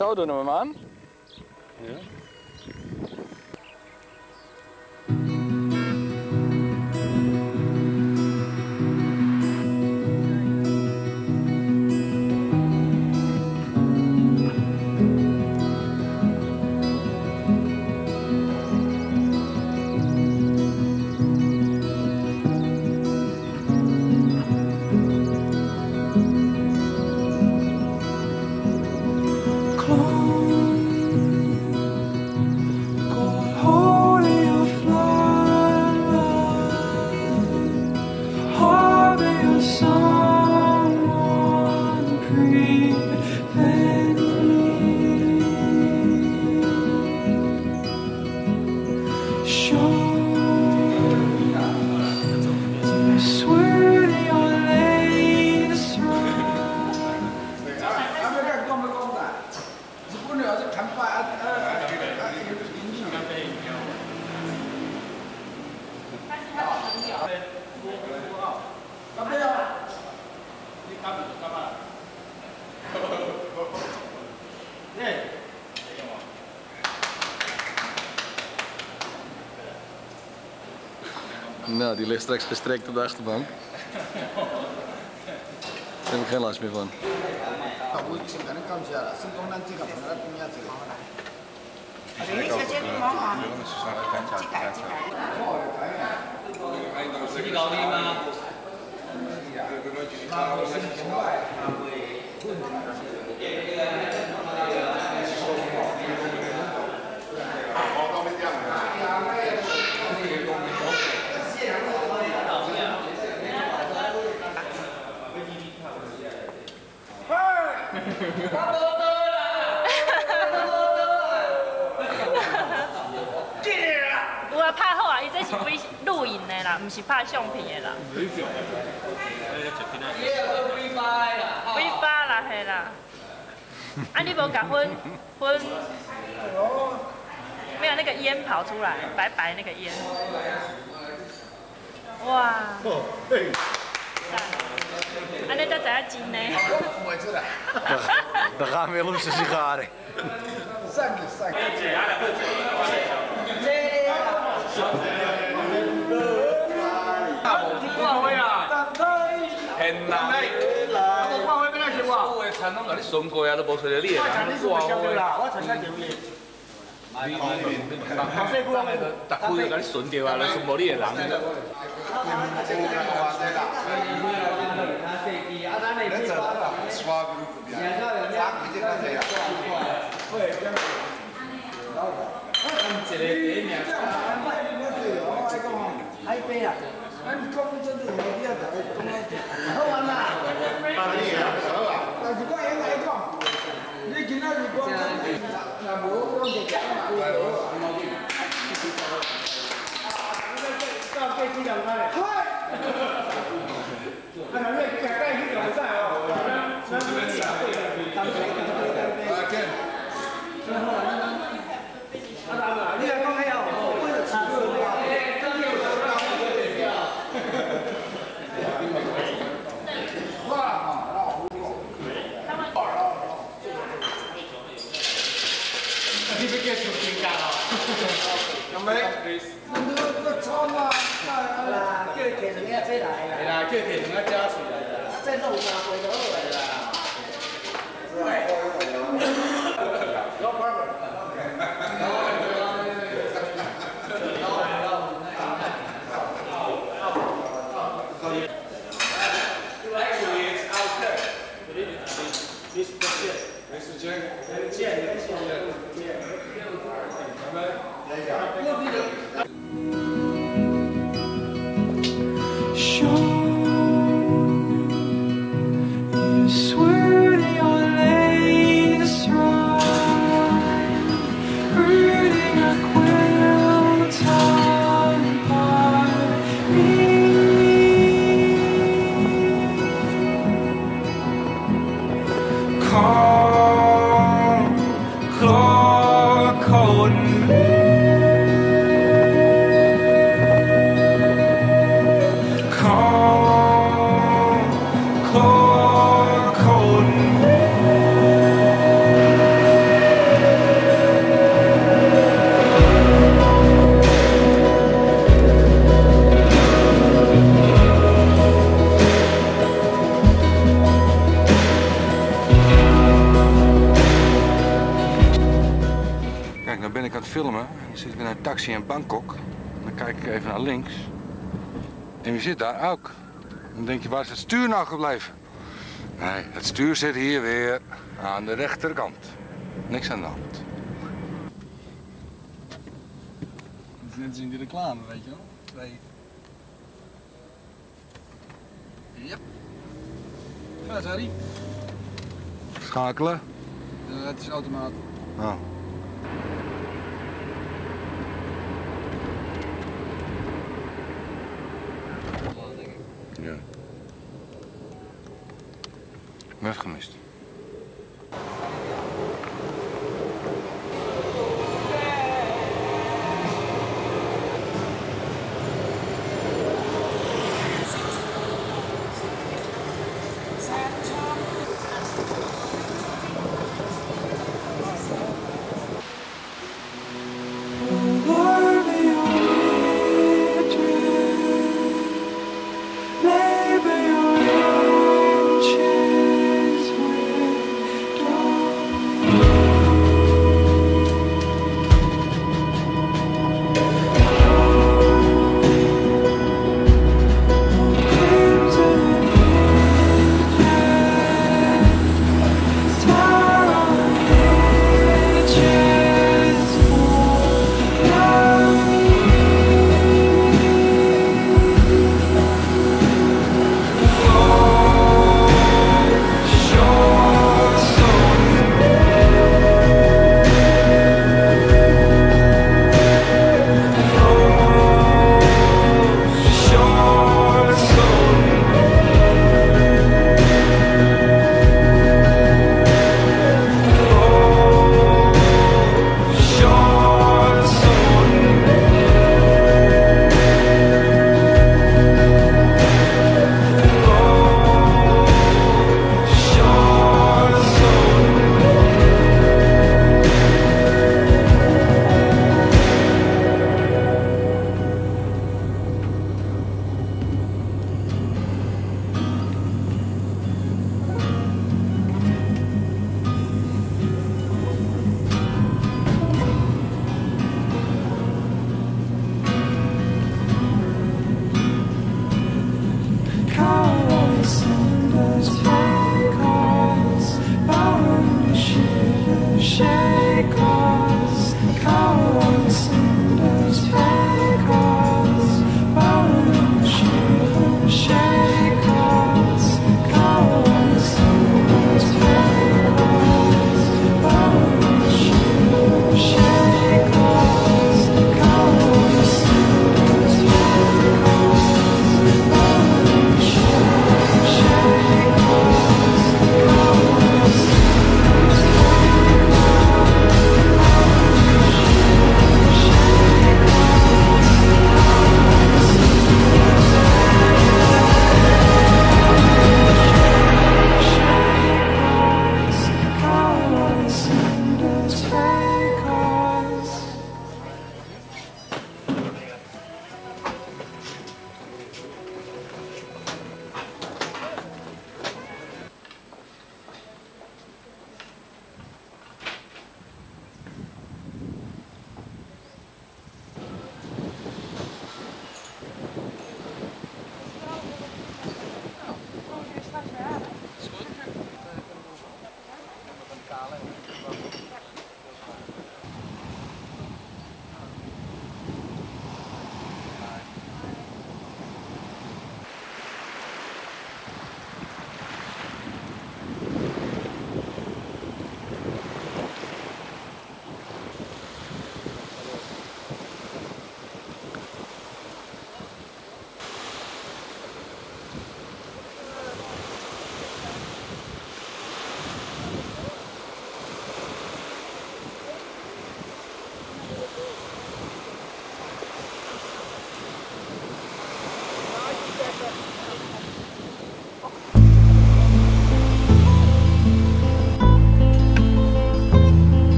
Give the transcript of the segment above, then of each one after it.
Zo doen we hem aan. Ja. Nou, die ligt straks gestrekt op de achterbank. Daar heb ik geen last meer van. 有啊，拍好啊，伊这是录影的啦，不是拍相片的啦。V8啦，嘿啦。啊，你无甲分，没有那个烟跑出来，白白那个烟。哇！安尼才知影真呢。 Dan gaan we weer losse sigaren. het filmen. Dan zitten we in een taxi in Bangkok. Dan kijk ik even naar links. En wie zit daar? Ook. Dan denk je, waar is het stuur nou gebleven? Nee, het stuur zit hier weer aan de rechterkant. Niks aan de hand. Dat is net als in die reclame, weet je wel. 2. Yep. Ga Harry. Schakelen. Het is automaat. Oh. Ja. Net gemist. Lord, may only a dream.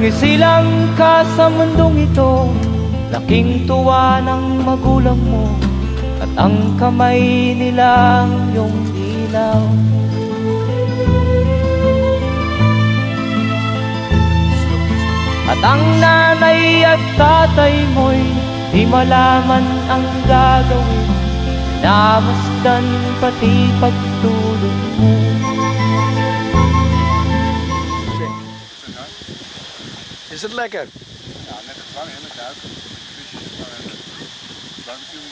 isilang ka sa mundong ito, laking tuwa ng magulang mo, at ang kamay nila yung ilaw. At ang nanay at tatay mo'y di malaman ang gagawin, namasdan pati pagtulog mo. Is het lekker? Ja, net het warm in het uit. Visjes en barbecue.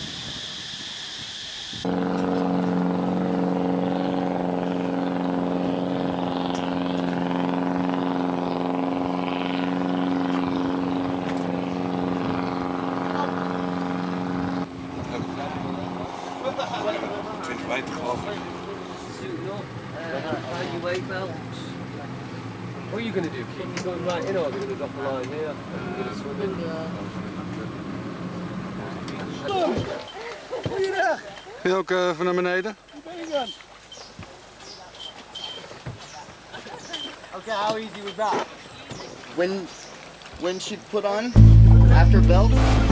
What are you going to do? Keep me going right in, or are we going to drop the line here? Wil je ook even naar beneden? Okay, how easy was that? When she put on after belt.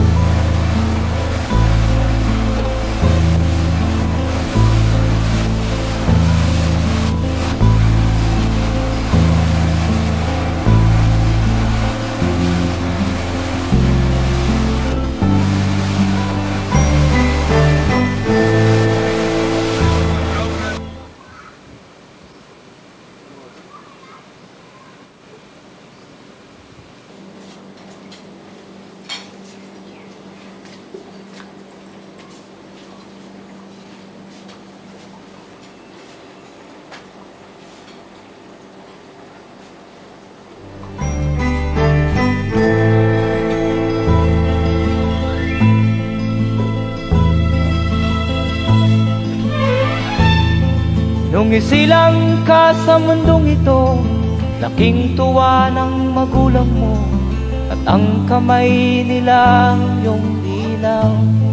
Nung isilang ka sa mundong ito, laking tuwa ng magulang mo, at ang kamay nila yung ilaw.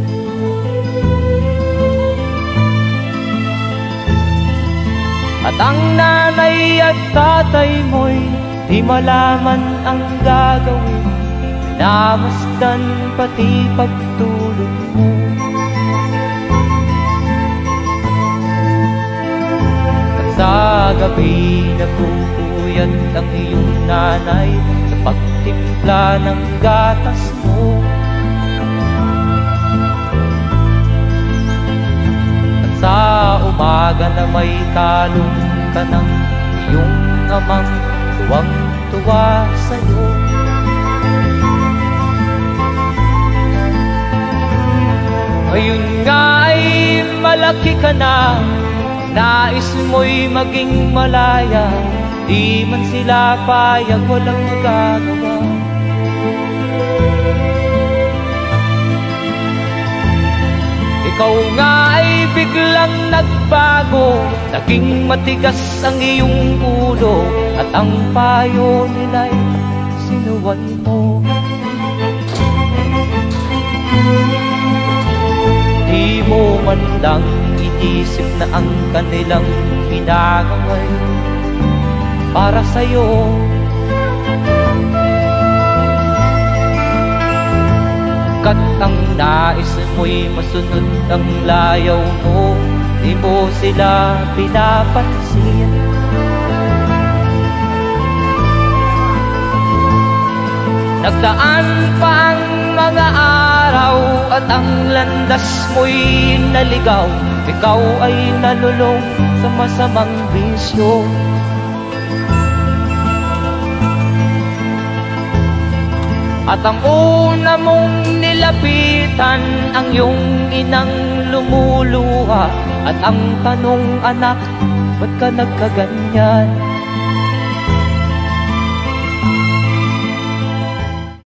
At ang nanay at tatay mo'y di malaman ang gagawin, namasdan pati pagtulog mo. Sa gabi nagpupuyat ang iyong nanay sa pagtimpla ng gatas mo. At sa umaga na may talong ka ng iyong amang tuwang-tuwa sa'yo. Ngayon nga ay malaki ka na, nais mo'y maging malaya, di man sila payag, walang magagawa. Ikaw nga ay biglang nagbago, naging matigas ang iyong ulo, at ang payo nila'y sinuway mo. Di mo man lang inisip na ang kanilang ginagaway para sa'yo. Kat ang nais mo'y masunod ang layaw mo, di mo sila pinapansin. Nagdaan pa ang mga araw at ang landas mo'y naligaw, ikaw ay nalulong sa masamang bisyo. At ang una mong nilapitan ang iyong inang lumuluha, at ang tanong, anak, ba't ka nagkaganyan?